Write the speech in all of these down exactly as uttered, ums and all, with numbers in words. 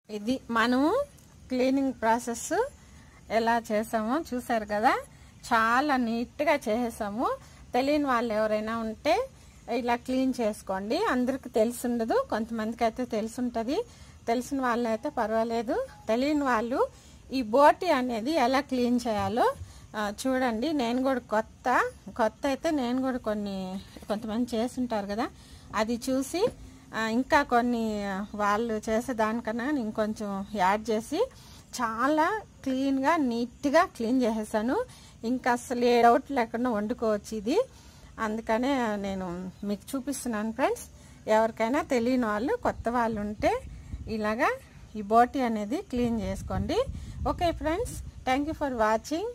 ఇది మనము cleaning process ఎలా చేసామో చూసారు కదా, చాలా నీట్గా చేసేసాము. తెలియని వాళ్ళు ఎవరైనా ఉంటే ఇలా క్లీన్ చేసుకోండి. అందరికి తెలిసి ఉండదు, కొంతమందికి అయితే తెలిసి ఉంటుంది. తెలిసిన వాళ్ళు అయితే పర్వాలేదు. తెలియని వాళ్ళు ఈ బోటి అనేది ఎలా క్లీన్ చేయాలో చూడండి. నేను కూడా కొత్త కొత్త అయితే నేను కూడా కొన్ని కొంతమంది చేస్తుంటారు కదా, అది చూసి ఇంకా కొన్ని వాళ్ళు చేసే దానికన్నా ఇంకొంచెం యాడ్ చేసి చాలా క్లీన్గా నీట్గా క్లీన్ చేసేసాను. ఇంకా అసలు ఏ డౌట్ లేకుండా వండుకోవచ్చు ఇది. అందుకనే నేను మీకు చూపిస్తున్నాను ఫ్రెండ్స్. ఎవరికైనా తెలియని వాళ్ళు కొత్త వాళ్ళు ఉంటే ఇలాగా ఈ బోటి అనేది క్లీన్ చేసుకోండి. Okay friends, thank you for watching.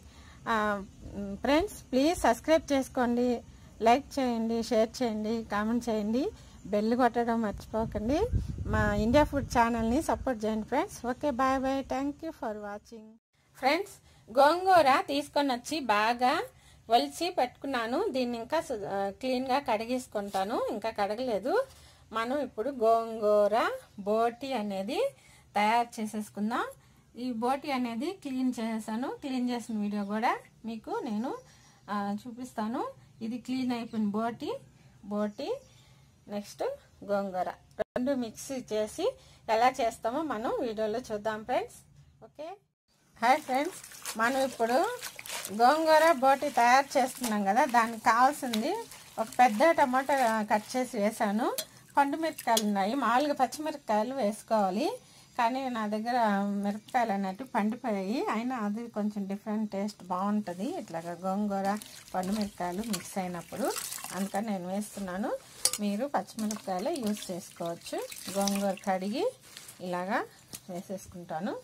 Friends please subscribe చేసుకోండి, లైక్ చేయండి, షేర్ చేయండి, కామెంట్ చేయండి, బెల్ కొట్టడం మర్చిపోకండి. మా ఇండియా ఫుడ్ ఛానల్ని సపోర్ట్ చేయండి friends. Okay, bye bye, thank you for watching. Friends, gongura తీసుకొని వచ్చి బాగా ఒలిచి పెట్టుకున్నాను. దీన్ని ఇంకా క్లీన్గా కడిగేసుకుంటాను, ఇంకా కడగలేదు. మనం ఇప్పుడు గోంగూర బోటి అనేది తయారు చేసేసుకుందాం. ఈ బోటి అనేది క్లీన్ చేసేసాను. క్లీన్ చేసిన వీడియో కూడా మీకు నేను చూపిస్తాను. ఇది క్లీన్ అయిపోయిన బోటి బోటి నెక్స్ట్ గోంగూర రెండు మిక్స్ చేసి ఎలా చేస్తామో మనం వీడియోలో చూద్దాం ఫ్రెండ్స్. ఓకే, హాయ్ ఫ్రెండ్స్, మనం ఇప్పుడు గోంగూర బోటి తయారు చేస్తున్నాం కదా, దానికి కావాల్సింది ఒక పెద్ద టమాటా కట్ చేసి వేసాను. పండు మిరపకాయలు ఉన్నాయి, మామూలుగా పచ్చిమిరపకాయలు వేసుకోవాలి, కానీ నా దగ్గర మిరపకాయలు అన్నట్టు పండిపోయాయి. అయినా అది కొంచెం డిఫరెంట్ టేస్ట్ బాగుంటుంది ఇట్లాగా గోంగూర పండు మిరపకాయలు మిక్స్ అయినప్పుడు, అందుకని నేను వేస్తున్నాను. మీరు పచ్చిమిరపకాయలు యూజ్ చేసుకోవచ్చు. గోంగూర కడిగి ఇలాగా వేసేసుకుంటాను.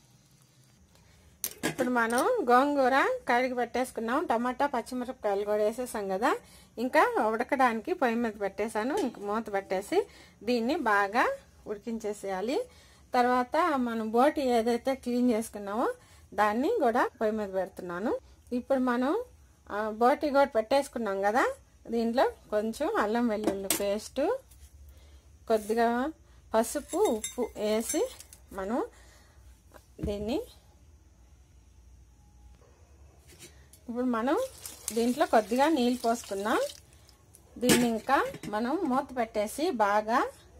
ఇప్పుడు మనం గోంగూర కడిగి పెట్టేసుకున్నాం. టమాటా పచ్చిమిరపకాయలు కూడా వేసేసాం కదా, ఇంకా ఉడకడానికి పొయ్యి మీద పెట్టేశాను. ఇంక మూత పెట్టేసి దీన్ని బాగా ఉడికించేసేయాలి. తర్వాత మనం బోటి ఏదైతే క్లీన్ చేసుకున్నామో దాన్ని కూడా పొయ్యి మీద పెడుతున్నాను. ఇప్పుడు మనం బోటి కూడా పెట్టేసుకున్నాం కదా, దీంట్లో కొంచెం అల్లం వెల్లుల్లి పేస్టు, కొద్దిగా పసుపు, ఉప్పు వేసి మనం దీన్ని ఇప్పుడు మనం దీంట్లో కొద్దిగా నీళ్ళు పోసుకున్నాం. దీన్ని ఇంకా మనం మూత పెట్టేసి బాగా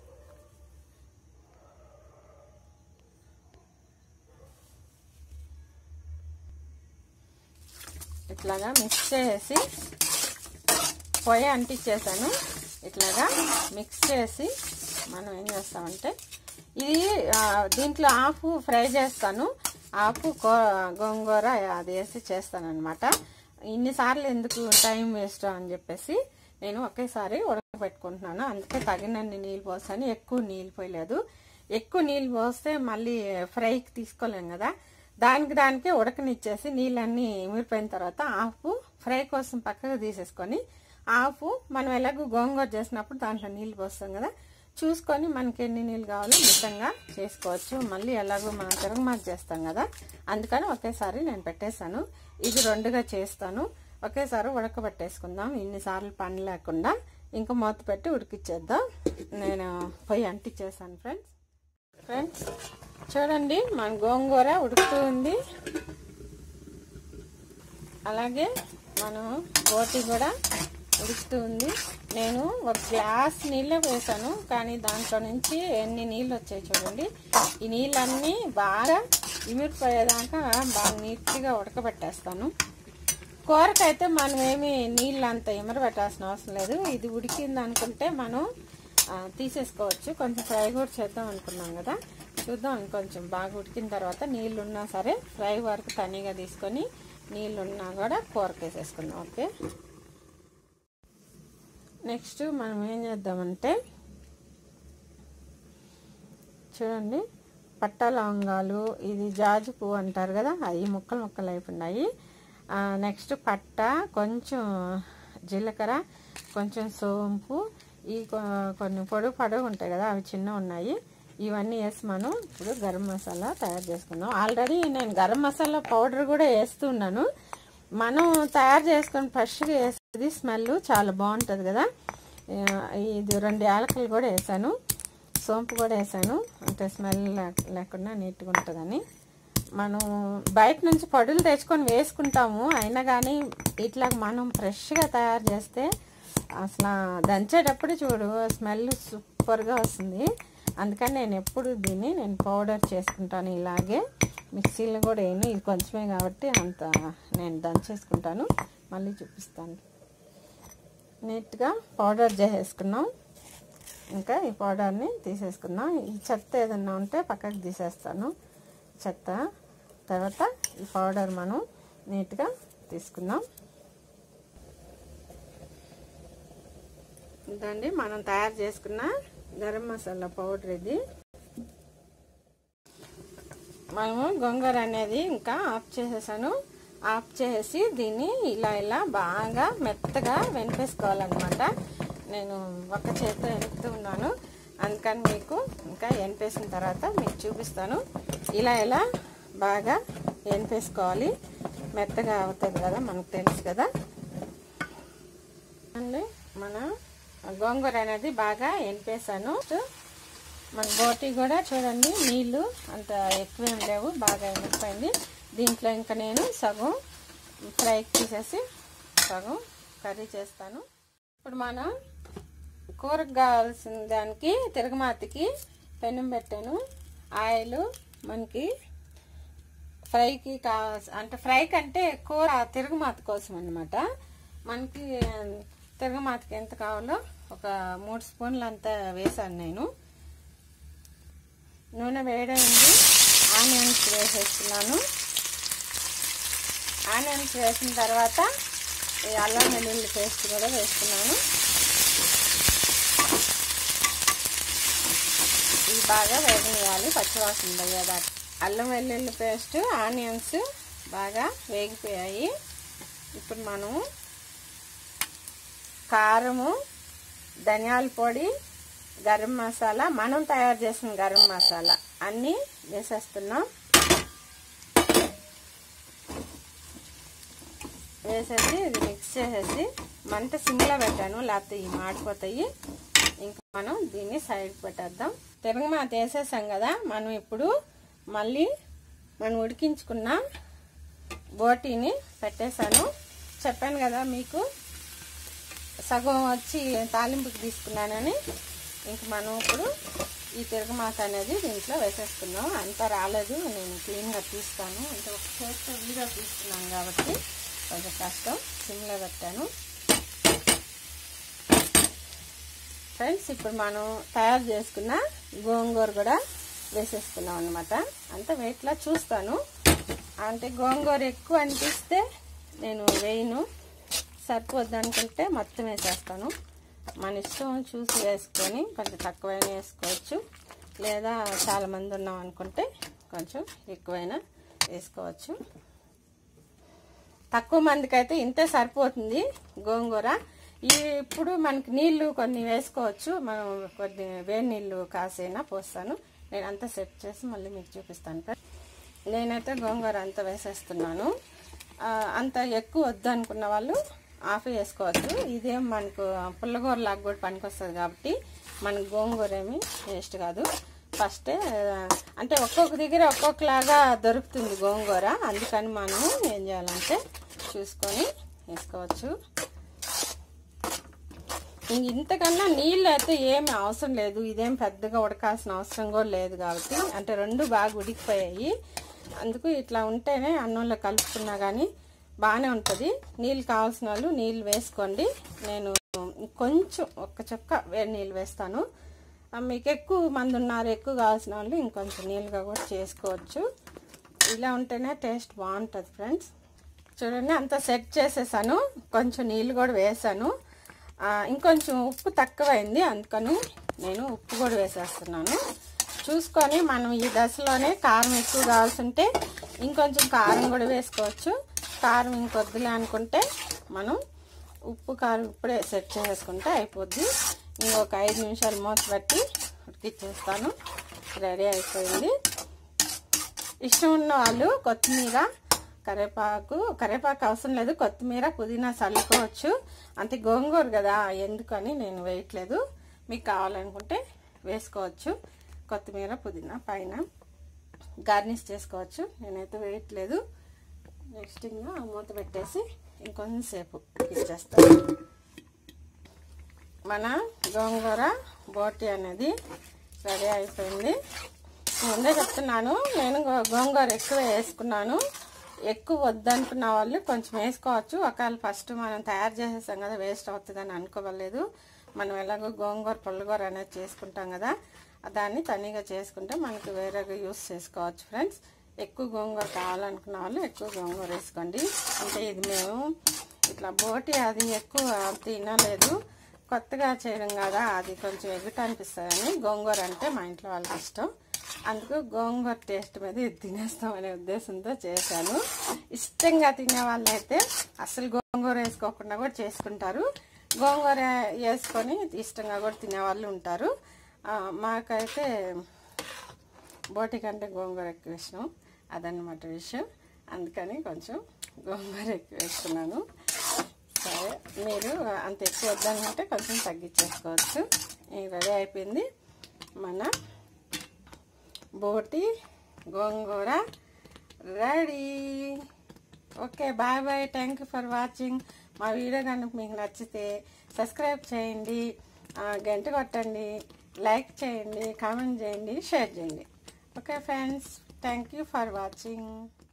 ఇట్లాగా మిక్స్ చేసి పొయ్యి అంటించేసాను. ఇట్లాగా మిక్స్ చేసి మనం ఏం చేస్తామంటే ఇది దీంట్లో ఆఫ్ ఫ్రై చేస్తాను, ఆపు గోంగూర అది వేసి చేస్తాను అనమాట. ఇన్నిసార్లు ఎందుకు టైం వేస్ట్ అని చెప్పేసి నేను ఒకేసారి ఉడకబెట్టుకుంటున్నాను. అందుకే తగినన్ని నీళ్ళు పోసాను, ఎక్కువ నీళ్ళు పోయలేదు. ఎక్కువ నీళ్ళు పోస్తే మళ్ళీ ఫ్రైకి తీసుకోలేం కదా, దానికి దానికే ఉడకనిచ్చేసి నీళ్ళన్నీ ఇమిరిపోయిన తర్వాత ఆఫ్ ఫ్రై కోసం పక్కకు తీసేసుకొని ఆఫ్ మనం ఎలాగో గోంగూర చేసినప్పుడు దాంట్లో నీళ్ళు పోస్తాం కదా, చూసుకొని మనకి ఎన్ని నీళ్ళు కావాలో మితంగా చేసుకోవచ్చు. మళ్ళీ ఎలాగో మనం తిరగమాత చేస్తాం కదా, అందుకని ఒకేసారి నేను పెట్టేశాను. ఇది రెండుగా చేస్తాను, ఒకేసారి ఉడకబెట్టేసుకుందాం. ఇన్నిసార్లు పని లేకుండా ఇంకా మూత పెట్టి ఉడికిచ్చేద్దాం. నేను పొయ్యి అంటించేసాను ఫ్రెండ్స్. ఫ్రెండ్స్ చూడండి, మన గోంగూర ఉడుకుతూ ఉంది, అలాగే మనం బోటి కూడా ఉడుకుతూ ఉంది. నేను ఒక గ్లాస్ నీళ్ళే వేసాను, కానీ దాంట్లో నుంచి ఎన్ని నీళ్ళు వచ్చాయి చూడండి. ఈ నీళ్ళన్నీ బాగా ఇమిరిపోయేదాకా బాగా నీట్గా ఉడకబెట్టేస్తాను. కూరకైతే మనం ఏమి నీళ్ళు అంత ఇమరబెట్టాల్సిన అవసరం లేదు. ఇది ఉడికింది అనుకుంటే మనం తీసేసుకోవచ్చు. కొంచెం ఫ్రై కూడా చేద్దాం అనుకున్నాం కదా, చూద్దాం. కొంచెం బాగా ఉడికిన తర్వాత నీళ్ళు ఉన్నా సరే ఫ్రై వరకు తనిగా తీసుకొని నీళ్ళు ఉన్నా కూడా కూరకు వేసేసుకుందాం. ఓకే, నెక్స్ట్ మనం ఏం చేద్దామంటే చూడండి, పట్టా లవంగాలు, ఇది జాజి పువ్వు అంటారు కదా, అవి ముక్కలు ముక్కలు అయిపోయినాయి. నెక్స్ట్ పట్ట, కొంచెం జీలకర్ర, కొంచెం సోంపు, ఈ కొన్ని పొడుగు పొడుగు ఉంటాయి కదా, అవి చిన్న ఉన్నాయి. ఇవన్నీ వేసి మనం ఇప్పుడు గరం మసాలా తయారు చేసుకుందాం. ఆల్రెడీ నేను గరం మసాలా పౌడర్ కూడా వేస్తున్నాను. మనం తయారు చేసుకొని ఫ్రెష్గా వేసేది స్మెల్ చాలా బాగుంటుంది కదా. ఇది రెండు యాలకులు కూడా వేసాను. సోంపు కూడా వేసాను, అంటే స్మెల్ లేకుండా నీట్గా ఉంటుందని. మనం బయట నుంచి పొడులు తెచ్చుకొని వేసుకుంటాము, అయినా కానీ ఇట్లా మనం ఫ్రెష్గా తయారు చేస్తే అసలు దంచేటప్పుడు చూడు స్మెల్ సూపర్గా వస్తుంది. అందుకని నేను ఎప్పుడు దీన్ని నేను పౌడర్ చేసుకుంటాను. ఇలాగే మిక్సీలో కూడా వేయను, ఇది కొంచెమే కాబట్టి అంత నేను దంచేసుకుంటాను. మళ్ళీ చూపిస్తాను. నీట్గా పౌడర్ చేసేసుకున్నాం. ఇంకా ఈ పౌడర్ని తీసేసుకున్నాం. ఈ చెత్త ఏదన్నా ఉంటే పక్కకు తీసేస్తాను చెత్త. తర్వాత ఈ పౌడర్ మనం నీట్గా తీసుకుందాం. ఇదండి మనం తయారు చేసుకున్న గరం మసాలా పౌడర్. ఇది మనము గోంగూర అనేది ఇంకా ఆఫ్ చేసేసాను. ఆఫ్ చేసి దీన్ని ఇలా ఇలా బాగా మెత్తగా వెనిపేసుకోవాలన్నమాట. నేను ఒక చేతితో వెనుపుతూ ఉన్నాను, అందుకని మీకు ఇంకా వెనిపేసిన తర్వాత మీకు చూపిస్తాను. ఇలా ఇలా బాగా వెనిపేసుకోవాలి, మెత్తగా అవుతుంది కదా, మనకు తెలుసు కదా అండి. మన గోంగూర అనేది బాగా వెనిపేసాను. మన బోటి కూడా చూడండి, నీళ్ళు అంత ఎక్కువేం లేవు, బాగా వెనిపోయింది. దీంట్లో ఇంకా నేను సగం ఫ్రైకి తీసేసి సగం కర్రీ చేస్తాను. ఇప్పుడు మనం కూరకు కావాల్సిన దానికి తిరగమాతకి పెనం పెట్టాను. ఆయిల్ మనకి ఫ్రైకి కావాల్సి, అంటే ఫ్రై కంటే కూర తిరగమాత కోసం అన్నమాట. మనకి తిరగమాతకి ఎంత కావాలో ఒక మూడు స్పూన్లు అంతా వేసాను నేను. నూనె వేడైంది, ఆనియన్స్ వేసేస్తున్నాను. ఆనియన్స్ వేసిన తర్వాత ఈ అల్లం వెల్లుల్లి పేస్ట్ కూడా వేస్తున్నాను. ఇది బాగా వేగనియాలి, పచ్చివాసన పోయేదాకా. అల్లం వెల్లుల్లి పేస్ట్, ఆనియన్స్ బాగా వేగిపోయాయి. ఇప్పుడు మనము కారము, ధనియాల పొడి, గరం మసాలా, మనం తయారు చేసిన గరం మసాలా అన్నీ వేసేస్తున్నాం. వేసేసి ఇది మిక్స్ చేసేసి మంట సిమ్లో పెట్టాను, లేకపోతే ఇవి మాడిపోతాయి. ఇంకా మనం దీన్ని సైడ్ పెట్టేద్దాం. తిరగమాత వేసేసాం కదా, మనం ఇప్పుడు మళ్ళీ మనం ఉడికించుకున్న బోటీని పెట్టేశాను. చెప్పాను కదా మీకు సగం వచ్చి తాలింపుకి తీసుకున్నానని. ఇంక మనం ఇప్పుడు ఈ తిరగమాత అనేది దీంట్లో వేసేసుకున్నాం. అంతా రాలేదు, నేను క్లీన్గా తీస్తాను, అంటే ఒక చేతితో వీడియో తీసుకున్నాను కాబట్టి కొంచెం కష్టం. సిమ్లో పెట్టాను. ఫ్రెండ్స్, ఇప్పుడు మనం తయారు చేసుకున్న గోంగూర కూడా వేసేసుకున్నాం అనమాట. అంత వెయిట్లో చూస్తాను, అంటే గోంగూర ఎక్కువ అనిపిస్తే నేను వేయను, సరిపోద్ది అనుకుంటే మొత్తం వేసేస్తాను. మన ఇష్టం చూసి వేసుకొని కొంచెం తక్కువైనా వేసుకోవచ్చు, లేదా చాలామంది ఉన్నాం అనుకుంటే కొంచెం ఎక్కువైనా వేసుకోవచ్చు. తక్కువ మందికి అయితే ఇంతే సరిపోతుంది గోంగూర. ఇప్పుడు మనకి నీళ్లు కొన్ని వేసుకోవచ్చు, మనం కొన్ని వేడి నీళ్ళు కాసైనా పోస్తాను. నేను అంతా సెట్ చేసి మళ్ళీ మీకు చూపిస్తాను. నేనైతే గోంగూర అంతా వేసేస్తున్నాను. అంత ఎక్కువ వద్దు అనుకున్న వాళ్ళు ఆఫ్ వేసుకోవచ్చు. ఇదేం మనకు పుల్లగూర లాగా కూడా పనికొస్తుంది కాబట్టి మనకు గోంగూర ఏమి వేస్ట్ కాదు. ఫస్టే అంటే ఒక్కొక్క దగ్గర ఒక్కొక్కలాగా దొరుకుతుంది గోంగూర, అందుకని మనం ఏం చేయాలంటే చూసుకొని వేసుకోవచ్చు. ఇంక ఇంతకన్నా నీళ్ళు అయితే ఏమి అవసరం లేదు, ఇదేం పెద్దగా ఉడకాల్సిన అవసరం కూడా లేదు కాబట్టి, అంటే రెండు బాగా ఉడికిపోయాయి. అందుకు ఇట్లా ఉంటేనే అన్నంలో కలుపుకున్నా కానీ బాగానే ఉంటుంది. నీళ్ళు కావాల్సిన వాళ్ళు నీళ్ళు వేసుకోండి. నేను కొంచెం ఒక్క చుక్క వేడి నీళ్ళు వేస్తాను. మీకు ఎక్కువ మంది ఉన్నారు, ఎక్కువ కావాల్సిన వాళ్ళు ఇంకొంచెం నీళ్ళుగా కూడా చేసుకోవచ్చు. ఇలా ఉంటేనే టేస్ట్ బాగుంటుంది ఫ్రెండ్స్. చూడండి, అంతా సెట్ చేసేసాను, కొంచెం నీళ్ళు కూడా వేసాను. ఇంకొంచెం ఉప్పు తక్కువైంది, అందుకని నేను ఉప్పు కూడా వేసేస్తున్నాను. చూసుకొని మనం ఈ దశలోనే కారం ఎక్కువ కావాల్సి ఉంటే ఇంకొంచెం కారం కూడా వేసుకోవచ్చు. కారం ఇంకొద్దులే అనుకుంటే మనం ఉప్పు కారం ఇప్పుడే సెట్ చేసుకుంటే అయిపోద్ది. ఇంకొక ఐదు నిమిషాలు మూత పెట్టి ఉడికిచ్చేస్తాను. రెడీ అయిపోయింది. ఇష్టం ఉన్న వాళ్ళు కొత్తిమీర, కరివేపాకు కరివేపాకు అవసరం లేదు, కొత్తిమీర పుదీనా చల్లుకోవచ్చు. అంతే, గోంగూర కదా ఎందుకని నేను వేయట్లేదు. మీకు కావాలనుకుంటే వేసుకోవచ్చు. కొత్తిమీర పుదీనా పైన గార్నిష్ చేసుకోవచ్చు. నేనైతే వేయట్లేదు. నెక్స్ట్ ఇంకా మూత పెట్టేసి ఇంకొంచెంసేపు ఇచ్చేస్తాను. మన గోంగూర బోటి అనేది రెడీ అయిపోయింది. ముందే చెప్తున్నాను, నేను గోంగూర ఎక్కువ వేసుకున్నాను. ఎక్కువ వద్దనుకున్న వాళ్ళు కొంచెం వేసుకోవచ్చు. ఒకవేళ ఫస్ట్ మనం తయారు చేసేసాం కదా, వేస్ట్ అవుతుందని అనుకోవలేదు. మనం ఎలాగో గోంగూర పుల్లగూర అనేది చేసుకుంటాం కదా, దాన్ని తనిగా చేసుకుంటే మనకి వేరేగా యూస్ చేసుకోవచ్చు ఫ్రెండ్స్. ఎక్కువ గోంగూర కావాలనుకున్న వాళ్ళు ఎక్కువ గోంగూర వేసుకోండి. అంటే ఇది మేము ఇట్లా బోటి అది ఎక్కువ తినలేదు, కొత్తగా చేయడం కదా, అది కొంచెం ఎగుట అనిపిస్తుందని. గోంగూర అంటే మా ఇంట్లో వాళ్ళకి ఇష్టం, అందుకు గోంగూర టేస్ట్ మీద ఇది తినేస్తామనే ఉద్దేశంతో చేశాను. ఇష్టంగా తినే వాళ్ళైతే అసలు గోంగూర వేసుకోకుండా కూడా చేసుకుంటారు. గోంగూర వేసుకొని ఇష్టంగా కూడా తినేవాళ్ళు ఉంటారు. మాకైతే బోటి కంటే గోంగూర ఎక్కువ ఇష్టం, అదన్నమాట విషయం. అందుకని కొంచెం గోంగూర ఎక్కువ వేసుకున్నాను. సరే, మీరు అంత ఎక్కువ వద్దనుకుంటే కొంచెం తగ్గించేసుకోవచ్చు. రెడీ అయిపోయింది మన boti gongura ready. Okay, bye bye. Thank you for watching. మా వీడియో కనుక మీకు నచ్చితే సబ్స్క్రైబ్ చేయండి, గంట కొట్టండి, లైక్ చేయండి, కామెంట్ చేయండి, షేర్ చేయండి. Okay friends, thank you for watching.